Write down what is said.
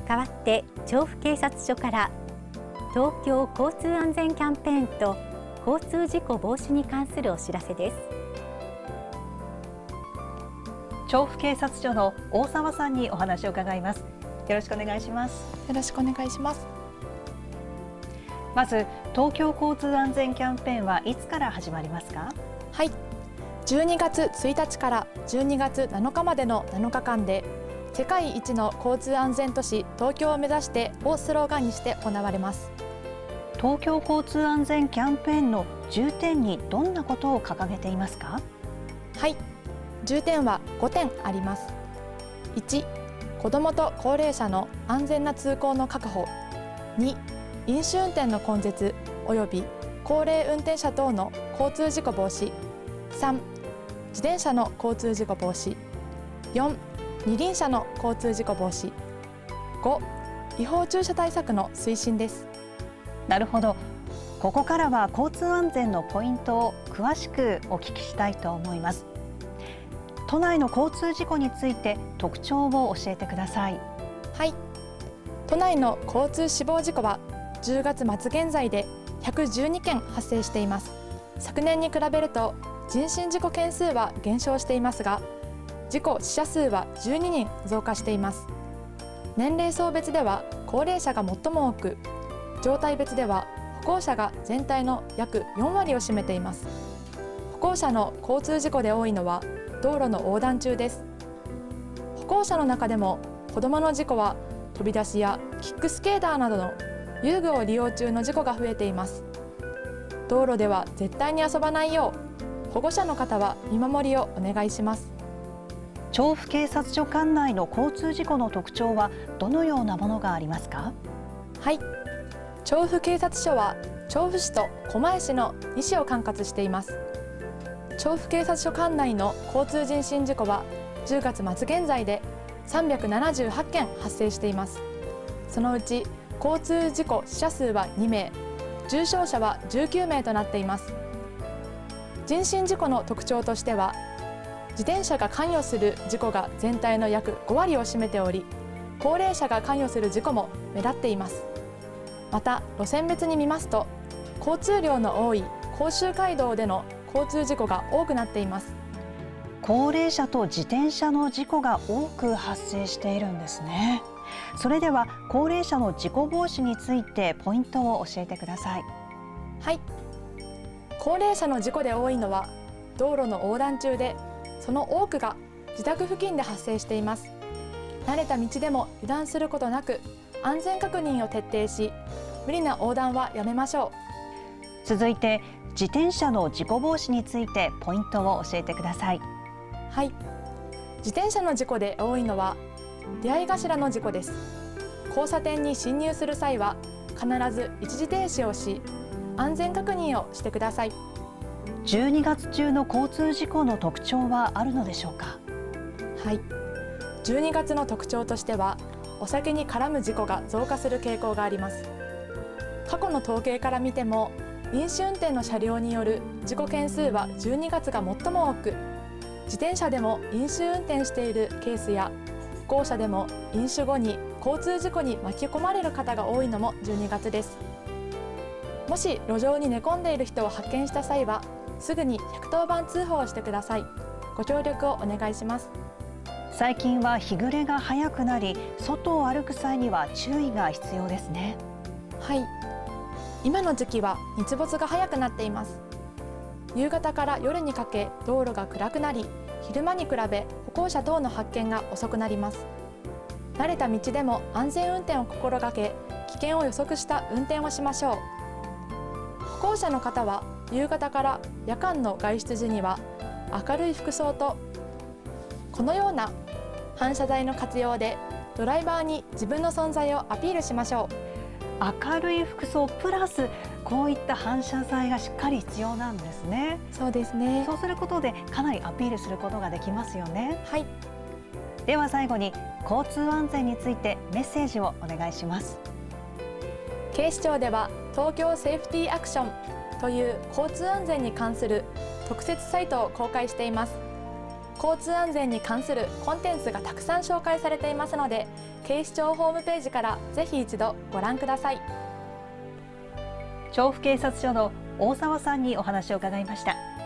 代わって調布警察署から東京交通安全キャンペーンと交通事故防止に関するお知らせです。 調布警察署の大沢さんにお話を伺います。よろしくお願いします。 よろしくお願いします。 まず東京交通安全キャンペーンはいつから始まりますか？ はい、12月1日から12月7日までの7日間で世界一の交通安全都市東京を目指してをスローガンにして行われます。 東京交通安全キャンペーンの重点にどんなことを掲げていますか？ はい、重点は5点あります。1、子どもと高齢者の安全な通行の確保。2、飲酒運転の根絶および高齢運転者等の交通事故防止。3、自転車の交通事故防止。4、二輪車の交通事故防止。5、違法駐車対策の推進です。 なるほど。ここからは交通安全のポイントを詳しくお聞きしたいと思います。都内の交通事故について特徴を教えてください。 はい、都内の交通死亡事故は10月末現在で112件発生しています。昨年に比べると人身事故件数は減少していますが、事故死者数は12人増加しています。年齢層別では高齢者が最も多く、状態別では歩行者が全体の約4割を占めています。歩行者の交通事故で多いのは道路の横断中です。歩行者の中でも子どもの事故は飛び出しやキックスケーターなどの遊具を利用中の事故が増えています。道路では絶対に遊ばないよう保護者の方は見守りをお願いします。 調布警察署管内の交通事故の特徴はどのようなものがありますか？ はい、調布警察署は調布市と狛江市の2市を管轄しています。調布警察署管内の交通人身事故は10月末現在で378件発生しています。そのうち交通事故死者数は2名、重傷者は19名となっています。人身事故の特徴としては、自転車が関与する事故が全体の約5割を占めており、高齢者が関与する事故も目立っています。また路線別に見ますと、交通量の多い甲州街道での交通事故が多くなっています。 高齢者と自転車の事故が多く発生しているんですね。それでは高齢者の事故防止についてポイントを教えてください。 はい、高齢者の事故で多いのは道路の横断中で、その多くが自宅付近で発生しています。慣れた道でも油断することなく安全確認を徹底し、無理な横断はやめましょう。続いて自転車の事故防止についてポイントを教えてください。 はい、自転車の事故で多いのは出会い頭の事故です。交差点に進入する際は必ず一時停止をし、安全確認をしてください。 12月中の交通事故の特徴はあるのでしょうか？ はい、12月の特徴としてはお酒に絡む事故が増加する傾向があります。過去の統計から見ても飲酒運転の車両による事故件数は12月が最も多く、自転車でも飲酒運転しているケースや歩行者でも飲酒後に交通事故に巻き込まれる方が多いのも12月です。もし路上に寝込んでいる人を発見した際はすぐに110番通報をしてください。ご協力をお願いします。 最近は日暮れが早くなり、外を歩く際には注意が必要ですね。 はい、今の時期は日没が早くなっています。夕方から夜にかけ道路が暗くなり、昼間に比べ歩行者等の発見が遅くなります。慣れた道でも安全運転を心がけ、危険を予測した運転をしましょう。歩行者の方は夕方から夜間の外出時には明るい服装とこのような反射材の活用でドライバーに自分の存在をアピールしましょう。 明るい服装プラスこういった反射材がしっかり必要なんですね。 そうですね。 そうすることでかなりアピールすることができますよね。 はい。 では最後に交通安全についてメッセージをお願いします。 警視庁では東京セーフティーアクションという交通安全に関する特設サイトを公開しています。交通安全に関するコンテンツがたくさん紹介されていますので、 警視庁ホームページからぜひ一度ご覧ください。 調布警察署の大沢さんにお話を伺いました。